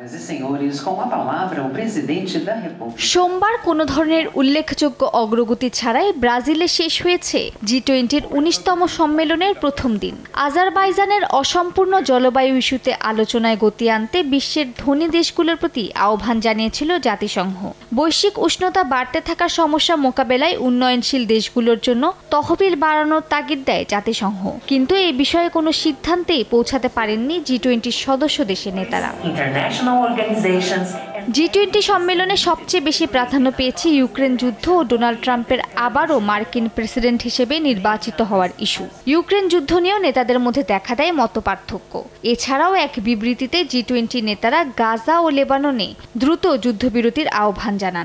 সোমবার কোনো ধরনের উল্লেখযোগ্য অগ্রগতি ছাড়াই ব্রাজিলে শেষ হয়েছে জি-20-র ১৯তম সম্মেলনের প্রথম দিন। আজারবাইজানের অসম্পূর্ণ জলবায়ু ইস্যুতে আলোচনায় গতি আনতে বিশ্বের ধনী দেশগুলোর প্রতি আহ্বান জানিয়েছিল জাতিসংঘ। বৈশ্বিক উষ্ণতা বাড়তে থাকার সমস্যা মোকাবেলায় উন্নয়নশীল দেশগুলোর জন্য তহবিল বাড়ানোর তাগিদ দেয় জাতিসংঘ, কিন্তু এই বিষয়ে কোনো সিদ্ধান্তেই পৌঁছাতে পারেননি জি-20 সদস্য দেশের নেতারা। জি-20 সম্মেলনে সবচেয়ে বেশি প্রাধান্য পেয়েছে ইউক্রেন যুদ্ধ ও ডোনাল্ড ট্রাম্পের আবারও মার্কিন প্রেসিডেন্ট হিসেবে নির্বাচিত হওয়ার ইস্যু। ইউক্রেন যুদ্ধ নিয়েও নেতাদের মধ্যে দেখা দেয় মতপার্থক্য। এছাড়াও এক বিবৃতিতে জি-20 নেতারা গাজা ও লেবাননে দ্রুত যুদ্ধবিরতির আহ্বান জানান।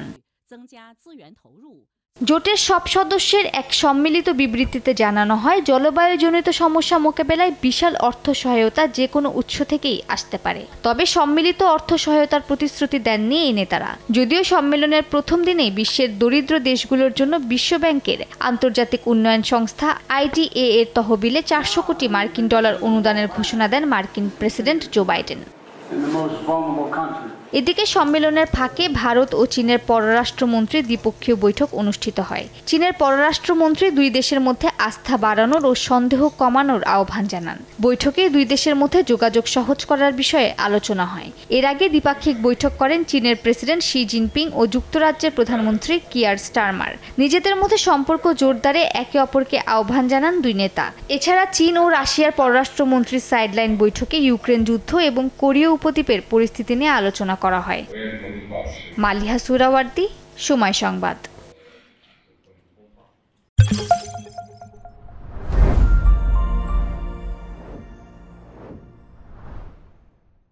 জোটের সব সদস্যের এক সম্মিলিত বিবৃতিতে জানানো হয়, জলবায়ুজনিত সমস্যা মোকাবেলায় বিশাল অর্থ সহায়তা যে কোনো উৎস থেকেই আসতে পারে। তবে সম্মিলিত অর্থ সহায়তার প্রতিশ্রুতি দেননি এই নেতারা। যদিও সম্মেলনের প্রথম দিনেই বিশ্বের দরিদ্র দেশগুলোর জন্য বিশ্বব্যাংকের আন্তর্জাতিক উন্নয়ন সংস্থা IDA এর তহবিলে 400 কোটি মার্কিন ডলার অনুদানের ঘোষণা দেন মার্কিন প্রেসিডেন্ট জো বাইডেন। এদিকে সম্মেলনের ফাঁকে ভারত ও চীনের পররাষ্ট্রমন্ত্রী দ্বিপক্ষীয় বৈঠক অনুষ্ঠিত হয়। চীনের পররাষ্ট্রমন্ত্রী দুই দেশের মধ্যে আস্থা বাড়ানোর ও সন্দেহ কমানোর আহ্বান জানান। বৈঠকে দুই দেশের মধ্যে যোগাযোগ সহজ করার বিষয়ে আলোচনা হয়। এর আগে দ্বিপাক্ষিক বৈঠক করেন চীনের প্রেসিডেন্ট শি জিনপিং ও যুক্তরাজ্যের প্রধানমন্ত্রী কিয়ার স্টারমার। নিজেদের মধ্যে সম্পর্ক জোরদারে একে অপরকে আহ্বান জানান দুই নেতা। এছাড়া চীন ও রাশিয়ার পররাষ্ট্রমন্ত্রীর সাইডলাইন বৈঠকে ইউক্রেন যুদ্ধ এবং কোরীয় উপদ্বীপের পরিস্থিতি নিয়ে আলোচনা করা হয়। মালিহা সুরাওয়ার্দী, সময় সংবাদ।